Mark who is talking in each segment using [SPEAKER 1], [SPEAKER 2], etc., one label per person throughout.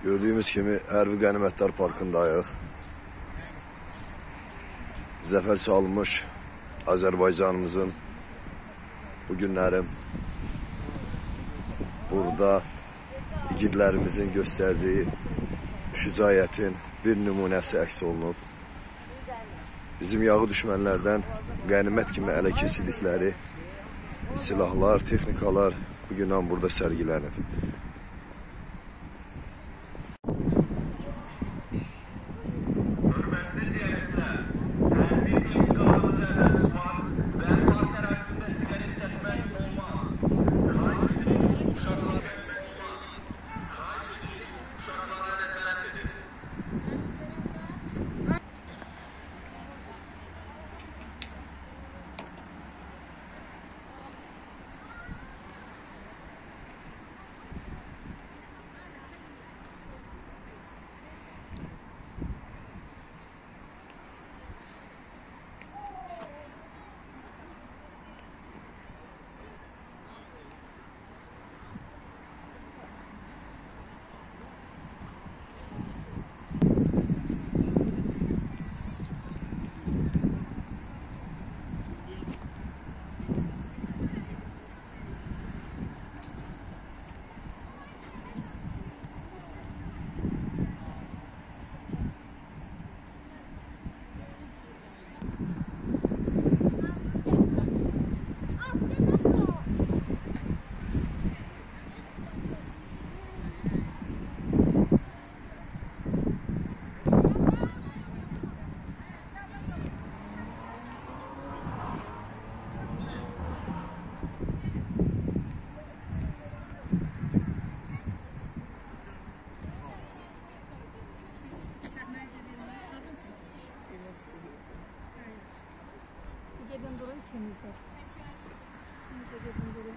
[SPEAKER 1] Gördüğümüz kimi Hərbi Qənimətlər Parkındayıq. Zəfər çalınmış Azərbaycanımızın bu günlərim burada igidlərimizin göstərdiyi şücaətin bir nümunəsi əks olunub. Bizim yağı düşmənlərdən qənimət kimi ələ keçirdikləri silahlar, texnikalar bugündən burada sərgilənib.
[SPEAKER 2] Gedin durun ikimizde. İkimiz de gedin durun.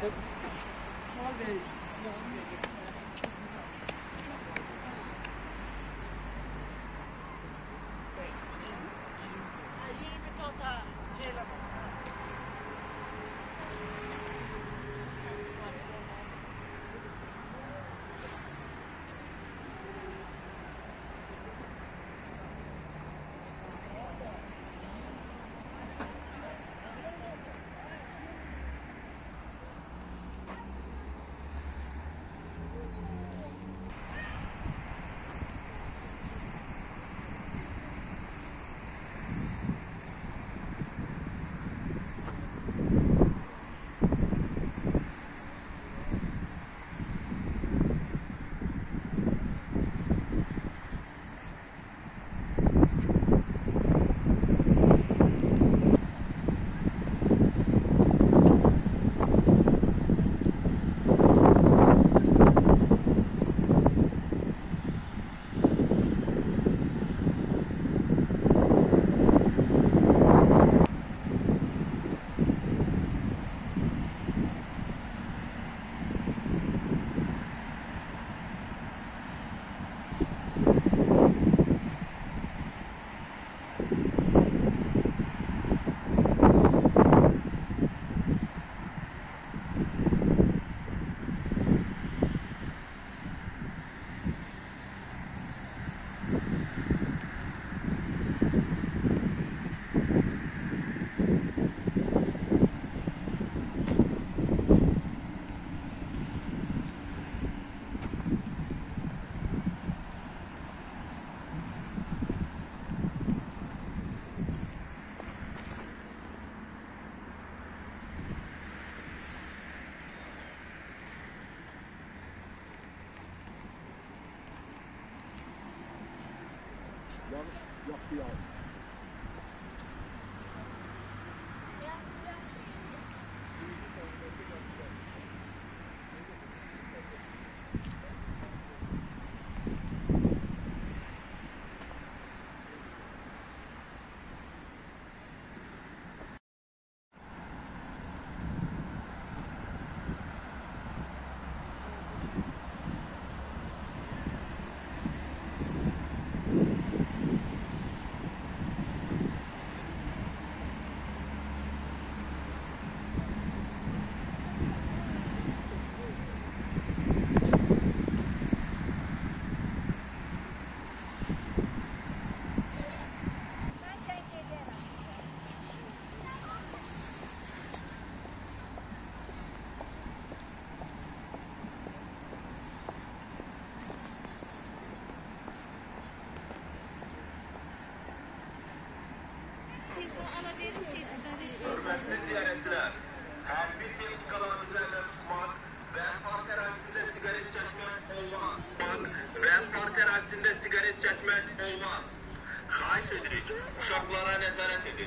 [SPEAKER 1] Yaptı ya.
[SPEAKER 3] Hürmetli ziyaretçiler, her bir dakikalar üzerine çıkmak ve park arazisinde sigaret çekmek olmaz. Ve park arazisinde sigaret çekmek olmaz. Xahiş edirik, uşaqlara nəzarət edin.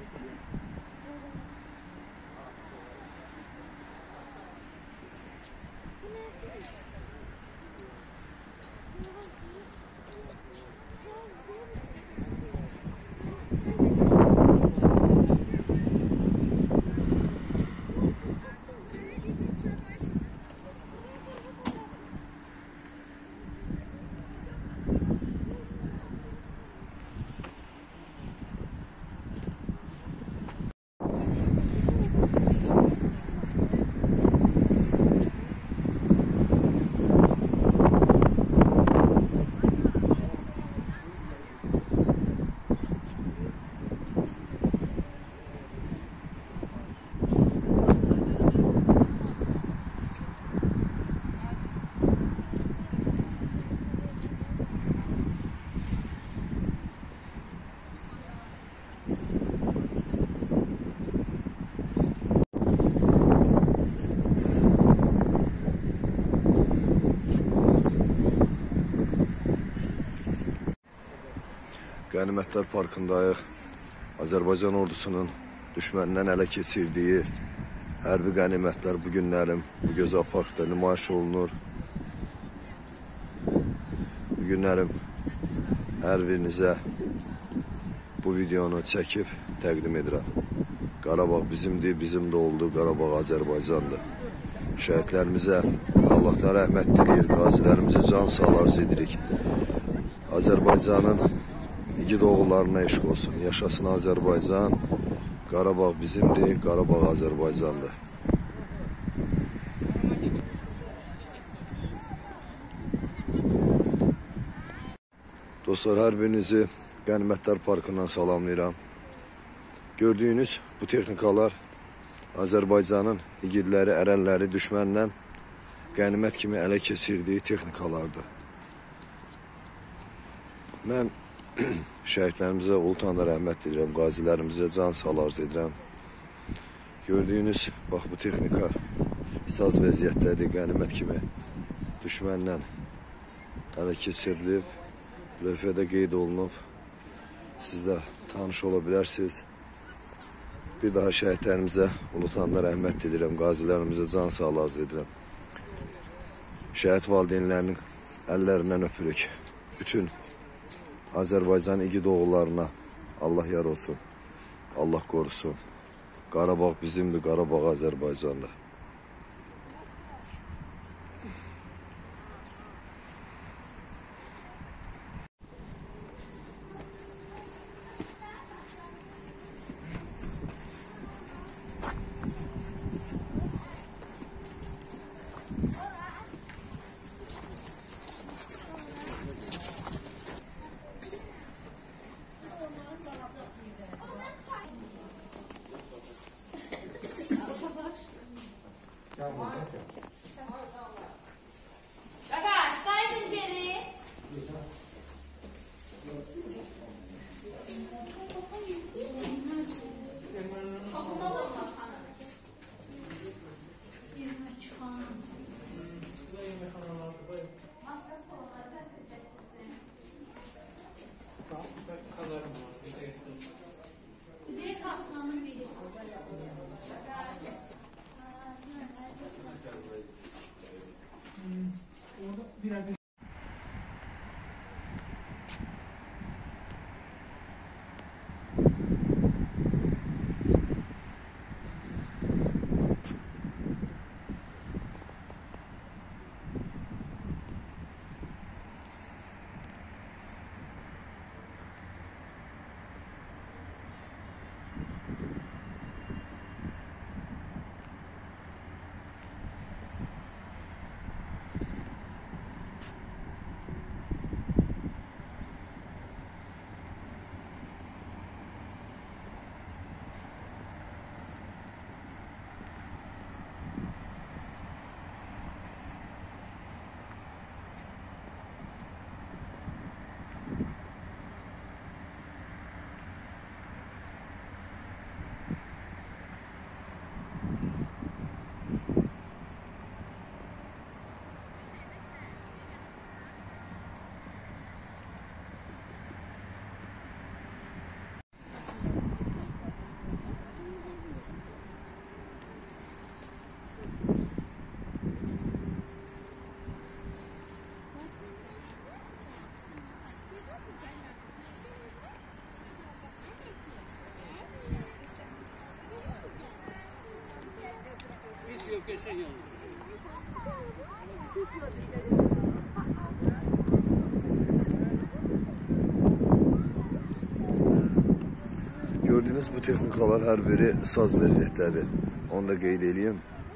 [SPEAKER 1] Qənimətlər parkındayıq. Azərbaycan ordusunun düşməndən ələ keçirdiyi hərbi qənimətlər bu günlərim bu gözəl parkda nümayiş olunur. Bu günlərim hər birinizə bu videonu çəkib təqdim edirəm. Qarabağ bizimdir, bizim də oldu. Qarabağ Azərbaycandır. Şəhidlərimizə Allahdan rəhmət diləyir, qazilərimizə can sağlar edirik. Azərbaycanın igid oğullarına eşq olsun. Yaşasın Azərbaycan. Qarabağ bizimdir, Qarabağ Azərbaycandır. Dostlar, hər birinizi Qənimətlər Parkından salamlayıram. Gördüyünüz bu texnikalar Azərbaycanın igidləri, ərənləri düşməndən qənimət kimi ələ keçirdiyi texnikalardır. Mən şəhidlərimizə ulutanda rəhmət edirəm, qazilərimizə can sağlar edirəm. Gördüyünüz, bax bu texnika saz vəziyyətdədir, qənimət kimi düşməndən ələ keçirilib, lövhədə qeyd olunub. Siz də tanış ola bilərsiniz. Bir daha şəhidlərimizə ulutanda rəhmət edirəm, qazilərimizə can sağlar edirəm. Şəhid valideynlərinin əllərindən öpürük. Bütün Azərbaycan igid oğullarına Allah yar olsun, Allah qorusun. Qarabağ bizimdir, Qarabağ Azərbaycandır.
[SPEAKER 4] Gagaş, kaydın geri. Direkt aslanın biri.
[SPEAKER 1] Gördüğünüz bu texnikalar hər biri saz vəziyyətdədir. Onu da qeyd edeyim.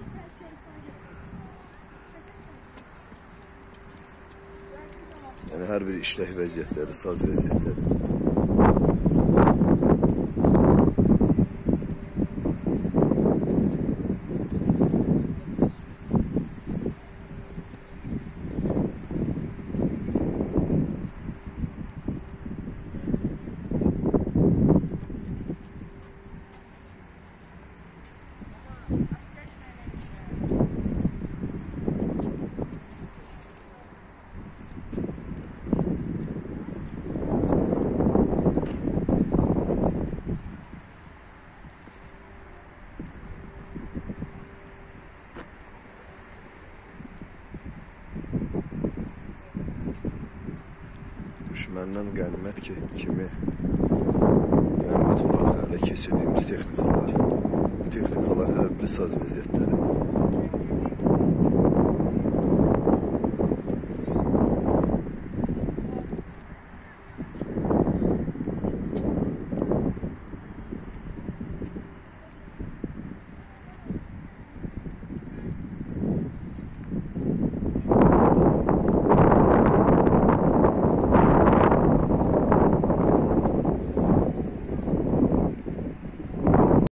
[SPEAKER 1] Yəni hər biri işlək vəziyyətdədir, saz vəziyyətdədir. Məndən qənimət kimi qənimət olaraq hələ keçirdiyimiz texnikalar. Bu texnikalar hər biri saz vəziyyətləri.